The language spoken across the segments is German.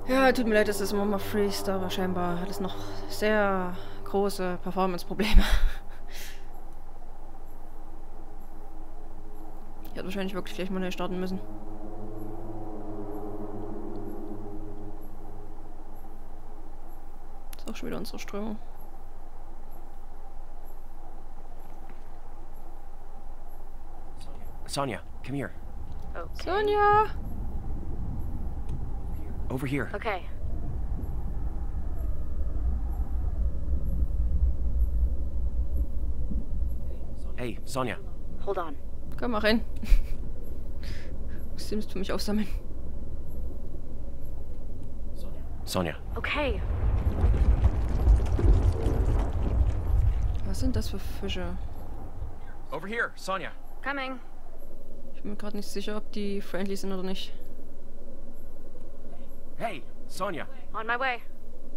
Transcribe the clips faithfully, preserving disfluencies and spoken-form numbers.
Ja, tut mir leid, dass das immer mal freest, aber scheinbar hat es noch sehr große Performance-Probleme. Ich hätte wahrscheinlich wirklich gleich mal neu starten müssen. Ist auch schon wieder unsere Strömung. Sonia, come here. Okay. Sonja! Over here. Okay. Hey, Sonia. Hold on. Komm mal rein. Musst du für mich aufsammeln. Sonia. Okay. Was sind das für Fische? Over here, Sonia. Coming. Ich bin mir gerade nicht sicher, ob die friendly sind oder nicht. Hey, Sonia. On my way.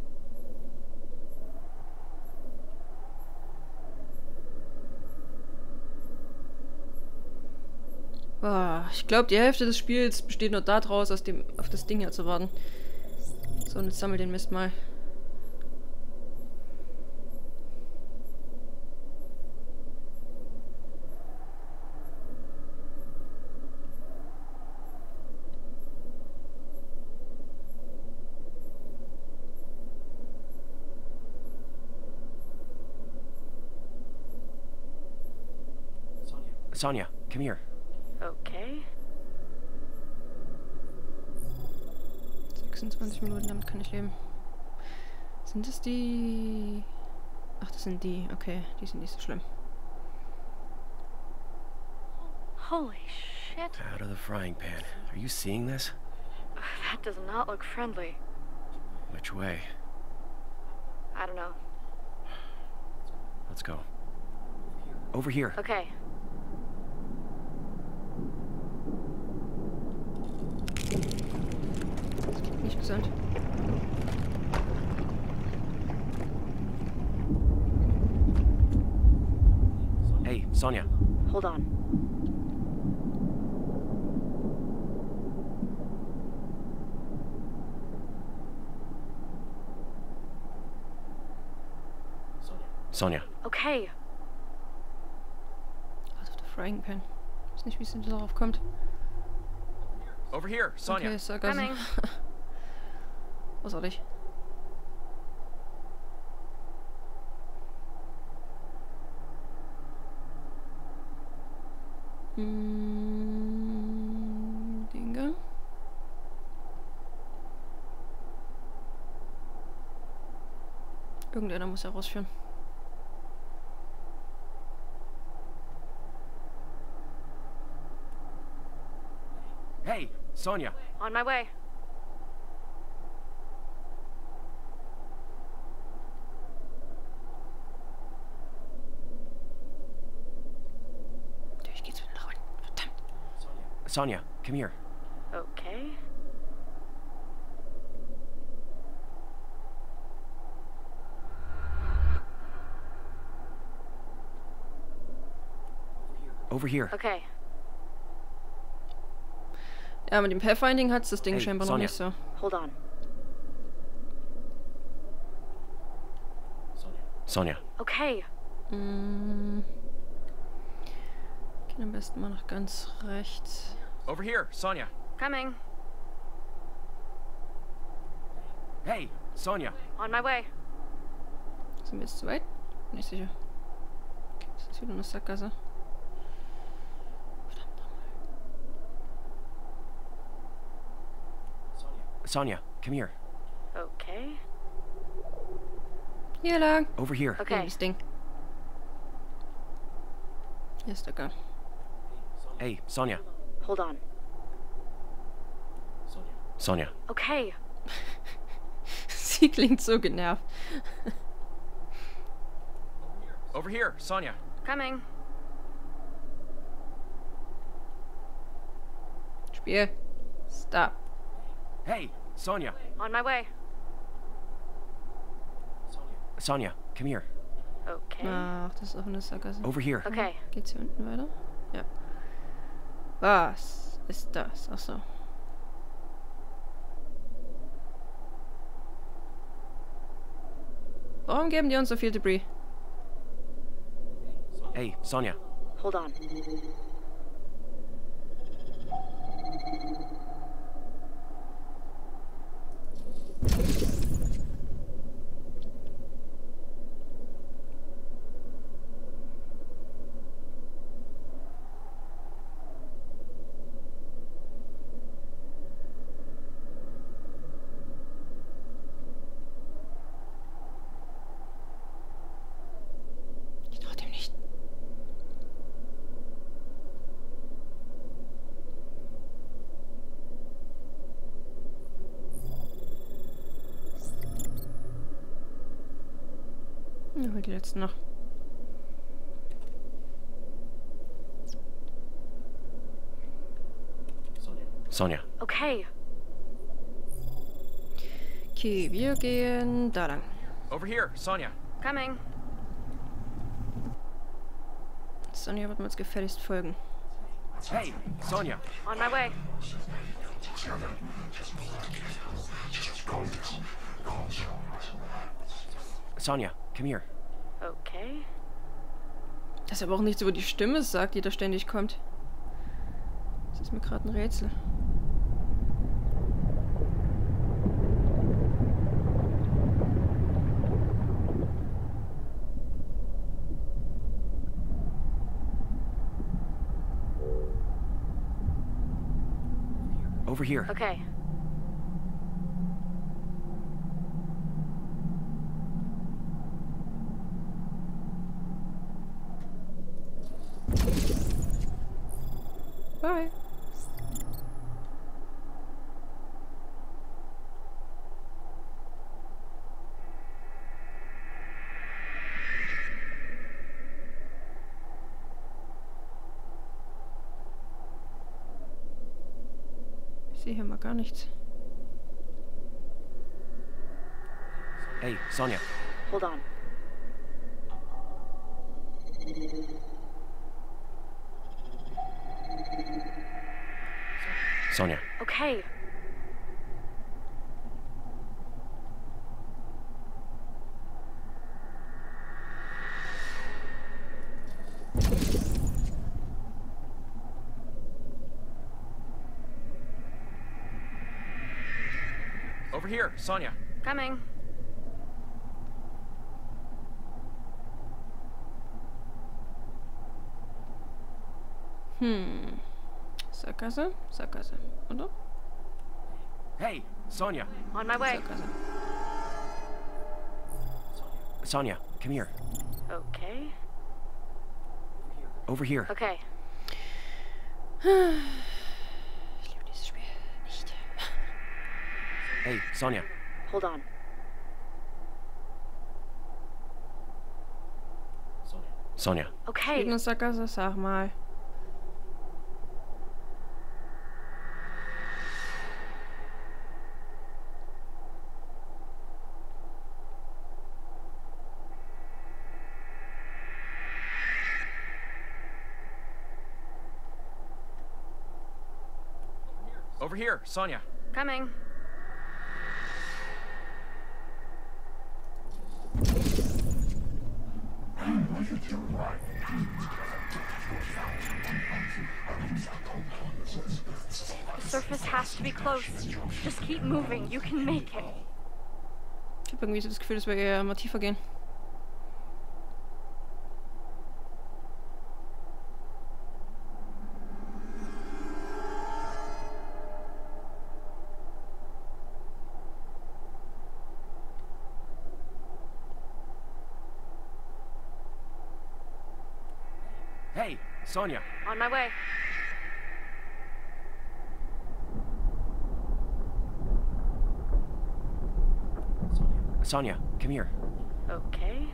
Boah, ich glaube, die Hälfte des Spiels besteht nur daraus, aus dem, auf das Ding hier zu warten. So, und jetzt sammel den Mist mal. Sonia, come here. Okay. sechsundzwanzig Minuten, damit kann ich leben. Sind das die... Ach, das sind die. Okay, die sind nicht so schlimm. Holy shit. Out of the frying pan. Are you seeing this? That does not look friendly. Which way? I don't know. Let's go. Over here. Okay. Nicht gesund. Hey, Sonia. Hold on. Sonia. Okay. Out of the frying pan. Ich weiß nicht, wie es denn darauf kommt. Over here, Sonia. Okay, Sackgasse. Coming. Großartig. Hm, Dinge. Irgendeiner muss herausführen. Hey, Sonia. On my way. Durch geht's wieder nach unten. Verdammt. Sonia, come here. Okay. Over here. Okay. Ja, mit dem Pathfinding hat's das Ding Hey, scheinbar noch Sonja. nicht so. Hold on. Sonia. Okay. Mm. Gehen am besten mal nach ganz rechts. Over here, Sonia. Coming. Hey, Sonia. On my way. Sind wir jetzt zu weit? Nicht sicher. Okay, das ist wieder eine Sackgasse. Verdammt nochmal. Sonia, come here. Okay. Hier lang. Over here. Hier, Okay. das Ding. Hier ist der Gang. Hey, Sonia. Hold on. Sonia. Okay. Sie klingt so genervt. Over here, Sonia. Coming. Spiel. Stop. Hey, Sonia. On my way. Sonia, come here. Okay. Ach, das ist auch eine Sackgasse. Over here. Okay. Geht's hier unten weiter? Ja. Was ist das? Ach so. Warum geben die uns so viel Debris? Hey, Sonia. Hold on. Ich trau dem nicht. Ja, hol die letzten noch. Sonia. Okay. Okay, wir gehen da lang. Over here, Sonia. Coming. Sonja wird mir jetzt gefälligst folgen. Hey, Sonia. On my way. Sonia, come here. Okay. Das ist aber auch nicht so, wo die Stimme sagt, die da ständig kommt. Das ist mir gerade ein Rätsel. Over here. Okay. Bye. Ich sehe hier mal gar nichts. Hey, Sonia. Hold on. Sonia. Okay. Over here, Sonia. Coming. Hm. Sackgasse? Sackgasse, oder? Hey, Sonia. On my way. Sackgasse. Sonia, come here. Okay. Over here. Okay. Ich liebe dieses Spiel nicht. Hey, Sonia. Hold on. Sonia. Okay. Eine Sackgasse, sag mal. Over here, Sonia. Coming. The surface has to be close. Just keep moving. You can make it. Ich habe irgendwie so das Gefühl, dass wir eher mal tiefer gehen. Hey, Sonia. On my way. Sonia, come here. Okay.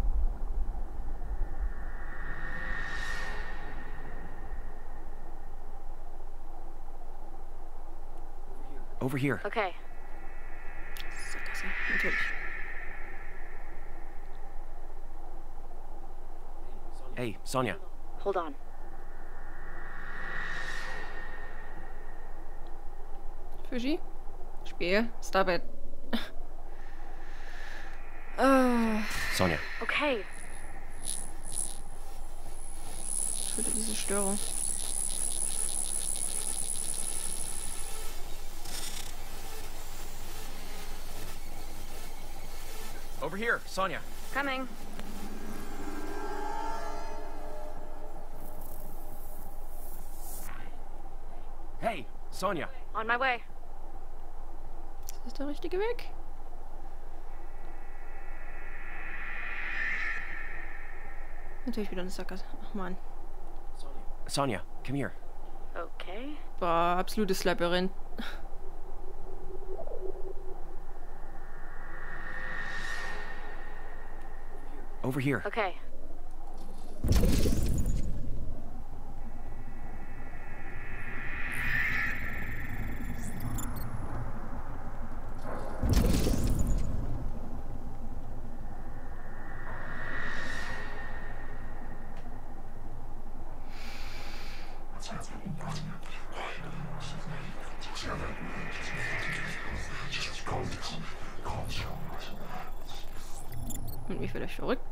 Over here. Okay. Sackgasse, natürlich. Hey, Sonia. Hold on. Fischi? Spiel. Stop it. Ah. Sonia. Okay. Schon wieder diese Störung. Over here, Sonia. Coming. Hey, Sonia. On my way. Ist das der richtige Weg? Natürlich wieder eine Sackgasse. Ach man. Sonia, come here. Okay. Boah, absolutes Labyrinth. Over here. Okay. Und mich vielleicht verrückt.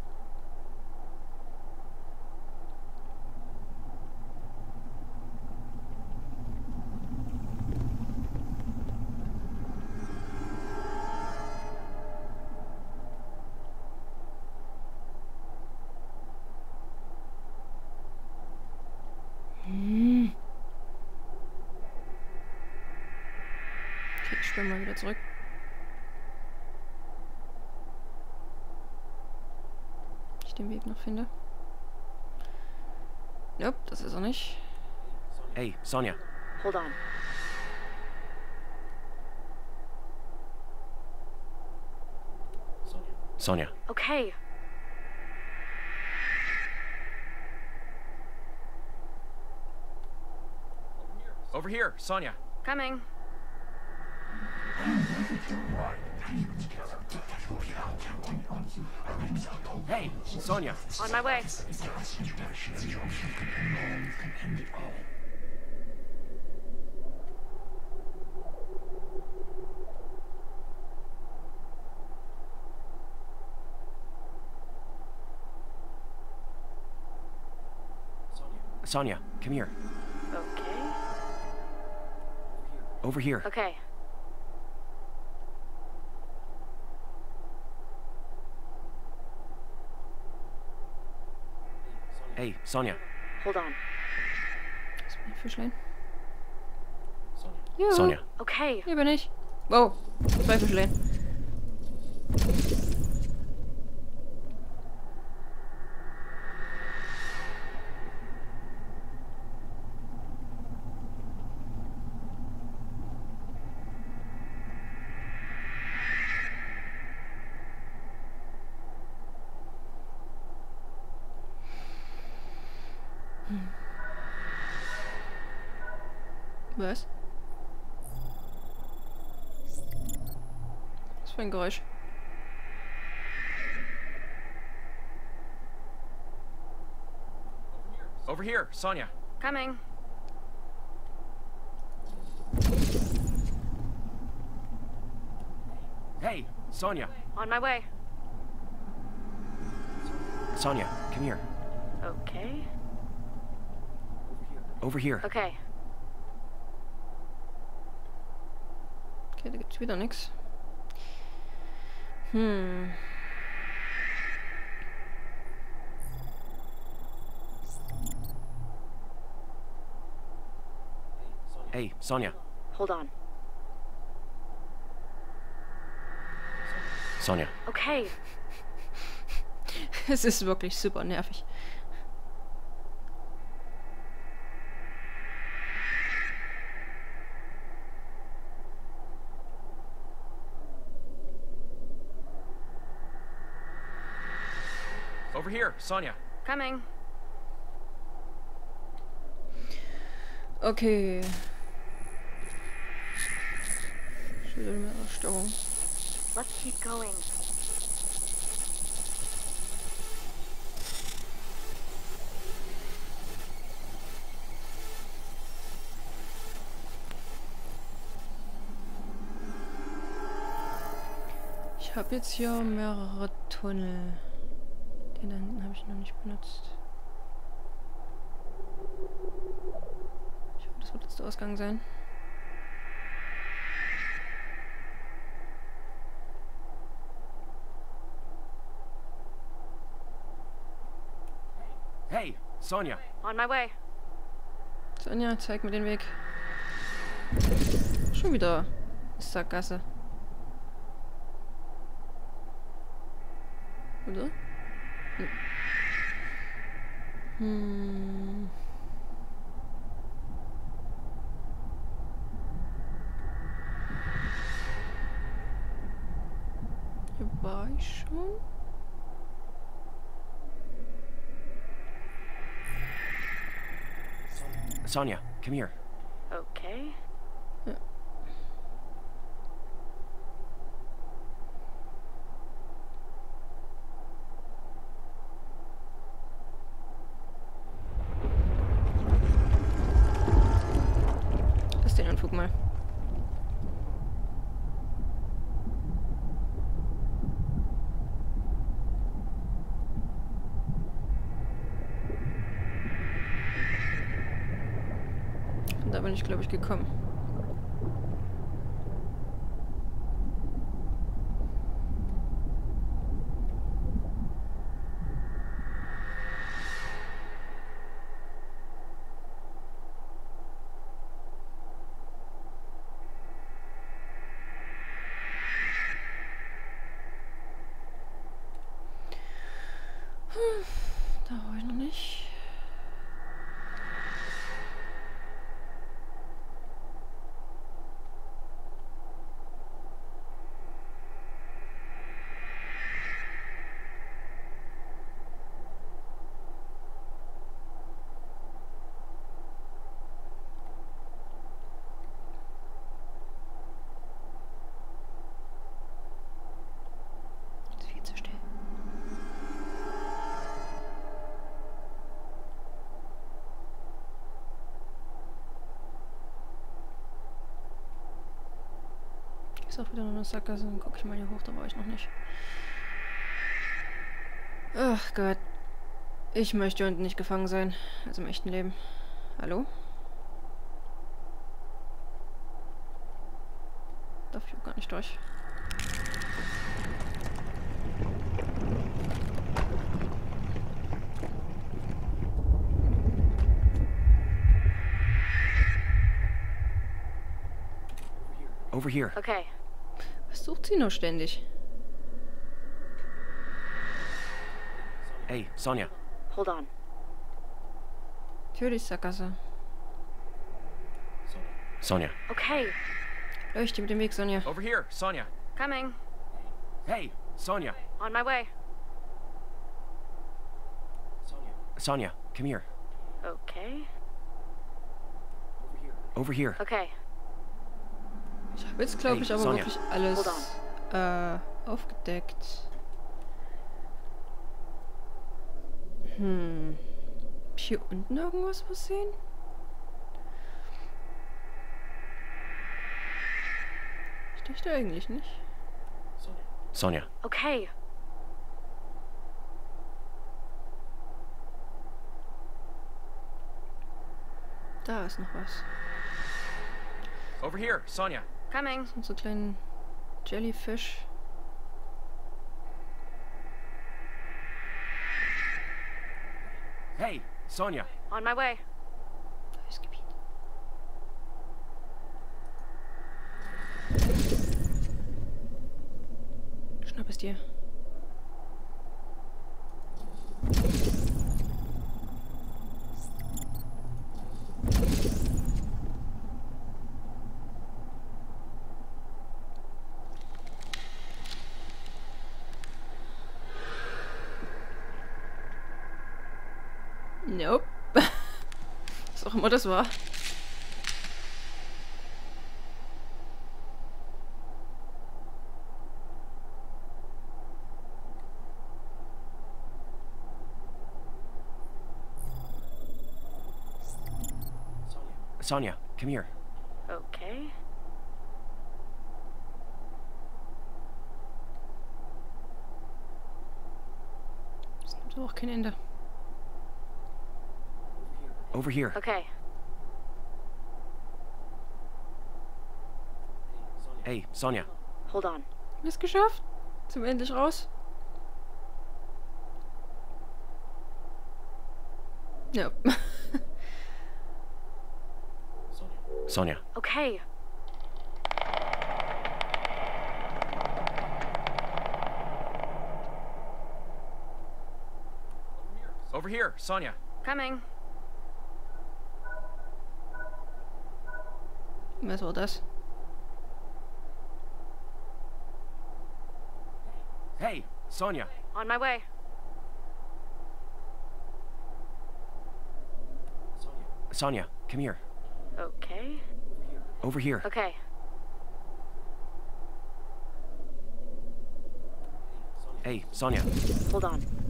Hm. Okay, ich schwimme mal wieder zurück. Ich den Weg noch finde. Nope, das ist er nicht. Hey, Sonia. Hold on. Sonia. Okay. Over here, Sonia. Coming. Hey, Sonia. On my way. Sonia, come here. Okay. Over here. Okay. Hey, Sonia. Hold on. Das bin ich Fischlein. Juhu. Sonia. Okay. Hier bin ich. Wow, zwei Fischlein. Hm. Was? Was für ein Geräusch? Over here, Sonia. Coming. Hey, Sonia. On my way. Sonia, come here. Okay. Over here. Okay. Okay, da gibt's wieder nichts. Hm. Hey, Sonia. Hold on. Sonia. Okay. Es ist wirklich super nervig. Over here, Sonia. Coming. Okay. Schon wieder mehr Störung. Let's keep going. Ich Ich habe jetzt hier mehrere Tunnel. Den da hinten habe ich noch nicht benutzt. Ich hoffe, das wird jetzt der Ausgang sein. Hey, Sonia. On my way. Sonja, zeig mir den Weg. Schon wieder Sackgasse. Oder? Hm. Hm. Hier war ich schon. Sonia, come here. Okay. Ja. Lass den Anflug mal. Da bin ich, glaube ich, gekommen. Hm, da war ich noch nicht. Ist viel zu still. Ist auch wieder nur eine Sackgasse. Dann gucke ich mal hier hoch, da war ich noch nicht. Ach Gott. Ich möchte unten nicht gefangen sein. Also im echten Leben. Hallo? Darf ich auch gar nicht durch. Over here. Okay. Was sucht sie noch ständig? Hey, Sonia. Hold on. Natürlich Sackgasse. Sonia. Okay. Leuchte mit dem Weg, Sonja. Over here, Sonia. Coming. Hey, Sonia. On my way. Sonia, come here. Okay. Over here. Okay. Ich habe jetzt, glaube Hey, ich, aber Sonja. wirklich alles äh, aufgedeckt. Hm. Hab ich hier unten irgendwas was sehen? Ich dachte eigentlich nicht. Sonia. Okay. Da ist noch was. Over here, Sonia. Coming. Das sind so kleine Jellyfish. Hey, Sonia. On my way. Neues Gebiet. Schnapp es dir. Nope. Was auch immer das war. Sonia, come here. Okay. Hat auch kein Ende. Over here. Okay. Hey, Sonia. Hold on. Haben wir es geschafft? Sind wir endlich raus? Ja. Sonia. Okay. Over here, Sonia. Coming. Was war das? Hey, Sonia. On my way. Sonia, come here. Okay. Over here. Okay. Hey, Sonia. Hold on.